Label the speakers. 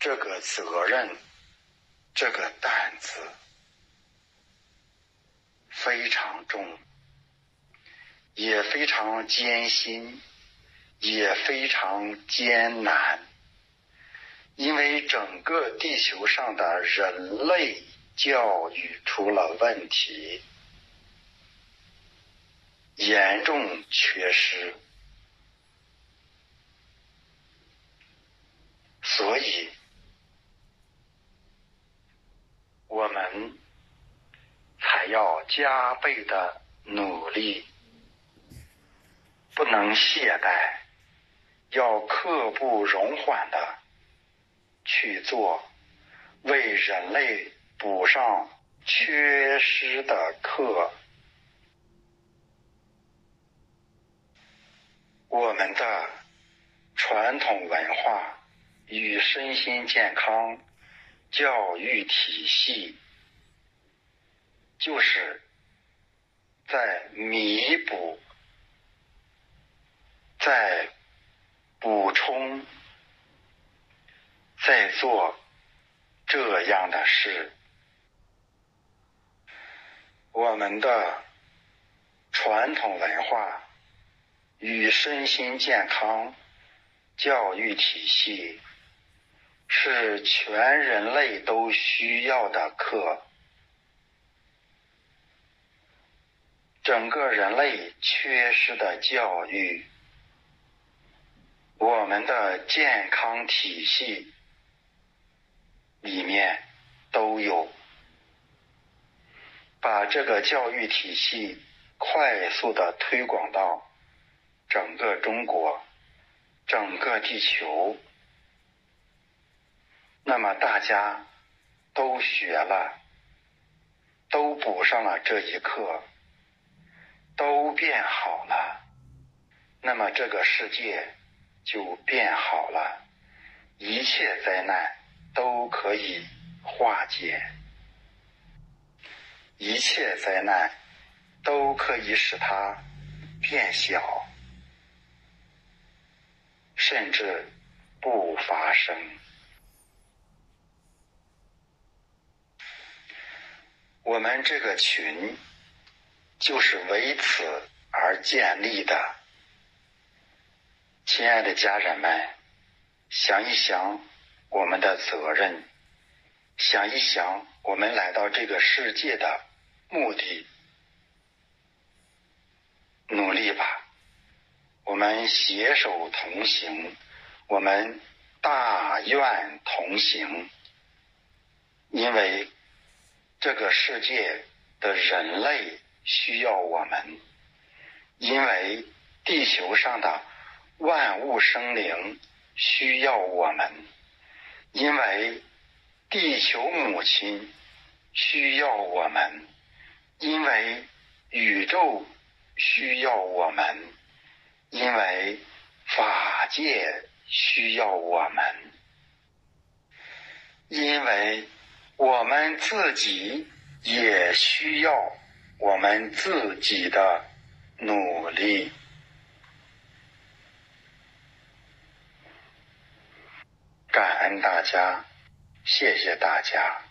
Speaker 1: 这个责任，这个担子非常重，也非常艰辛，也非常艰难。因为整个地球上的人类教育出了问题，严重缺失，所以我们才要加倍的努力，不能懈怠，要刻不容缓的去做，为人类补上缺失的课。我们的传统文化与身心健康教育体系，就是在弥补，在补充，在做这样的事。我们的传统文化与身心健康教育体系是全人类都需要的课。整个人类缺失的教育，我们的健康体系里面都有。把这个教育体系快速的推广到整个中国，整个地球，那么大家都学了，都补上了这一课，都变好了，那么这个世界就变好了，一切灾难都可以化解，一切灾难都可以使它变小，甚至不发生。我们这个群就是为此而建立的。亲爱的家人们，想一想我们的责任，想一想我们来到这个世界的目的，努力吧，我们携手同行，我们大愿同行。因为这个世界的人类需要我们，因为地球上的万物生灵需要我们，因为地球母亲需要我们，因为宇宙需要我们，因为法界需要我们，因为我们自己也需要我们自己的努力。感恩大家，谢谢大家。